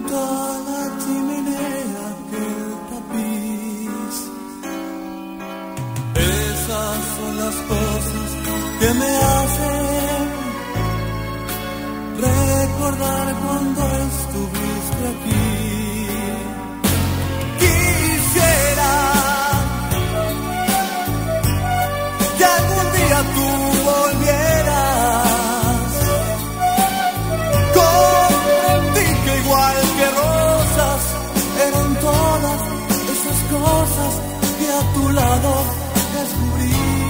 junto a la chimenea aquel tapiz. Esas son las cosas que me hacen recordar cuando estuviste aquí. Quisiera que algún día tú volvieras. Comprendí que igual que rosas eran todas esas cosas que a tu lado descubrí.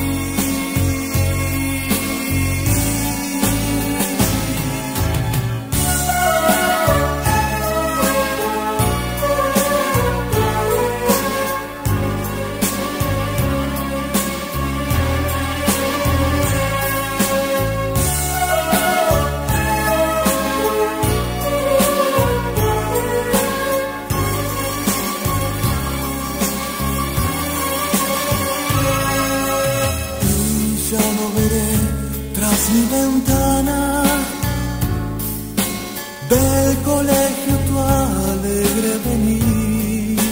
Mi ventana del colegio tu alegre venir,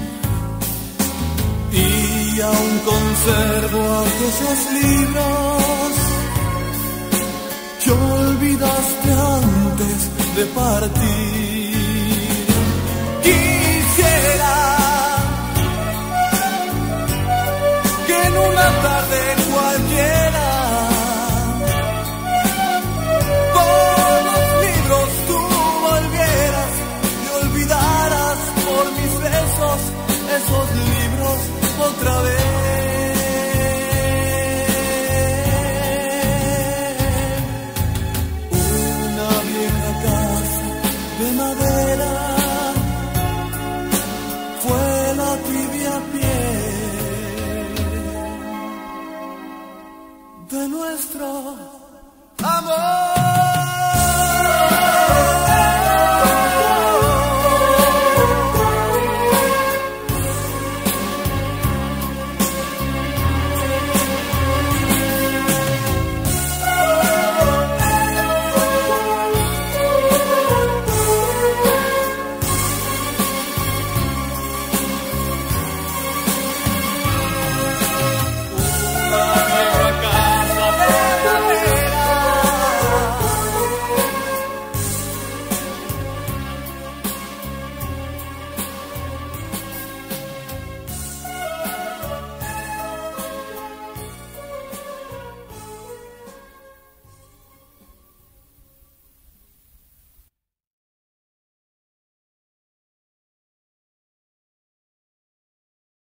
y aún conservo aquellos libros que olvidaste antes de partir. Quisiera que en una tarde cualquiera esos libros otra vez. Una vieja casa de madera fue la tibia piel de nuestro